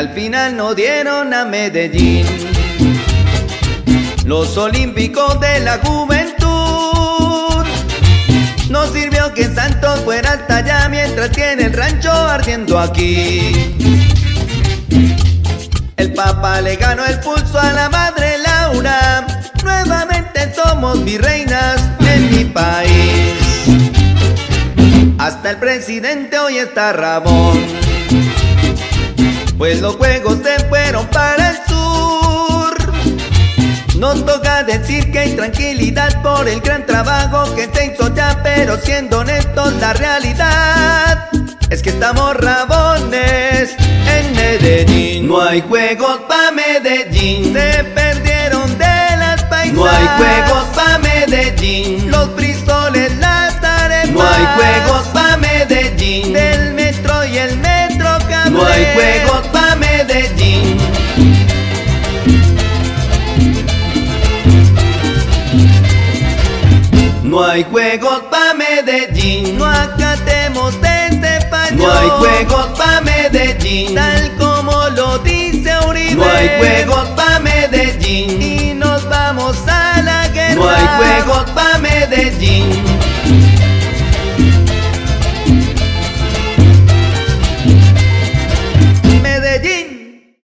al final no dieron a Medellín. Los olímpicos de la juventud, no sirvió que Santos fuera hasta allá mientras tiene el rancho ardiendo aquí. El Papa le ganó el pulso a la madre Laura, nuevamente somos virreinas en mi país. Hasta el presidente hoy está rabón, pues los juegos se fueron para el sur. Nos toca decir que hay tranquilidad por el gran trabajo que se hizo ya, pero siendo honestos la realidad es que estamos rabones en Medellín. No hay juegos pa' Medellín, se perdieron de las paisas. No hay juegos pa' Medellín, los frisoles, las arepas. No hay juegos pa' Medellín, del metro y el metro cable. No hay juegos pa' Medellín. No hay juegos pa' Medellín, no acatemos este fallo. No hay juegos pa' Medellín, tal como lo dice Uribe. No hay juegos